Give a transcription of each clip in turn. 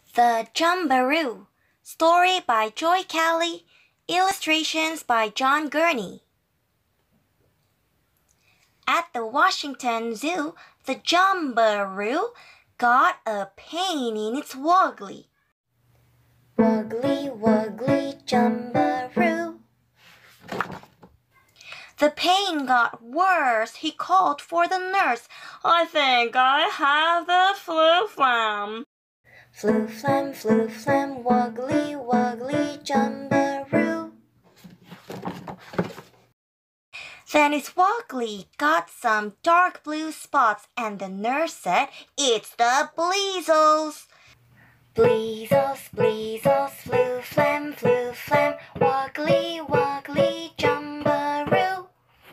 The Jumbaroo. Story by Joy Kelly. Illustrations by John Gurney. At the Washington Zoo, the Jumbaroo got a pain in its wuggly. Wuggly, wuggly, Jumbaroo. The pain got worse. He called for the nurse. I think I have the flu-flam. Flu-flam, flu-flam, wuggly, wuggly, Jumbaroo. Then his wuggly got some dark blue spots, and the nurse said, "It's the bleezels." Bleezels, bleezels, flu-flam, flu-flam, wuggly, wuggly, Jumbaroo.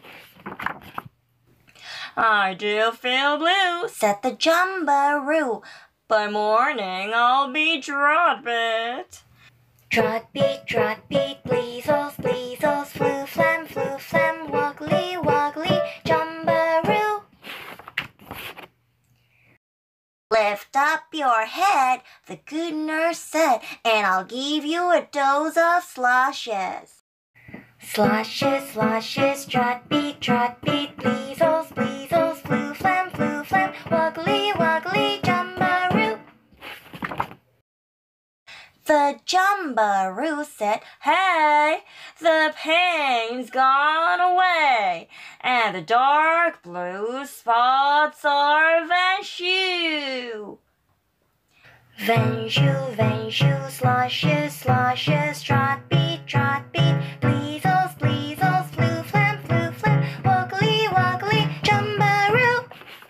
I do feel blue, said the Jumbaroo. By morning I'll be Drot-bit. Drot-bit, Drot-bit, bleezels, bleezels, flu-flam, flu-flam, wuggly, wuggly, Jumbaroo. Lift up your head, the good nurse said, and I'll give you a dose of sloshes. Sloshes, sloshes, Drot-bit, Drot-bit, bleezels, bleezels, flu-flam, flu-flam, wuggly, wuggly, Jumbaroo. The Jumbaroo said, "Hey, the pain's gone away, and the dark blue spots are vanished. Vanished, vanished, sloshes, sloshes, Drot-bit, Drot-bit, bleezels, bleezels, flu-flam, flu-flam, wuggly, wuggly, Jumbaroo."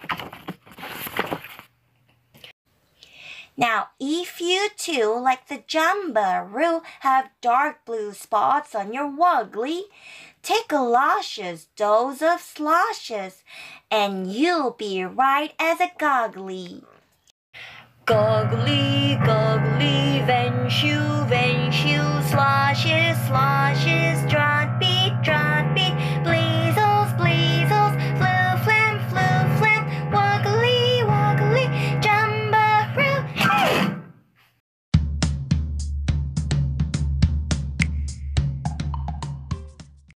Now, if you too, like the Jumbaroo, have dark blue spots on your wuggly, take a luscious dose of sloshes, and you'll be right as a goggly. Goggly, goggly, vanished, vanished, sloshes, sloshes.